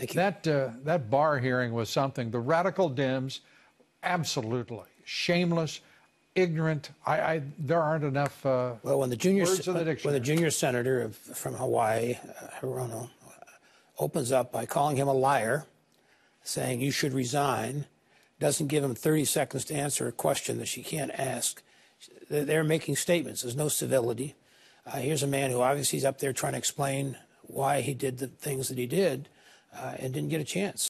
Thank you. That Barr hearing was something. The radical Dems, absolutely shameless, ignorant. There aren't enough well, when the junior words in the dictionary. when the junior senator from Hawaii, Hirono, opens up by calling him a liar, saying you should resign, doesn't give him 30 seconds to answer a question that she can't ask. They're making statements. There's no civility. Here's a man who obviously is up there trying to explain why he did the things that he did and didn't get a chance.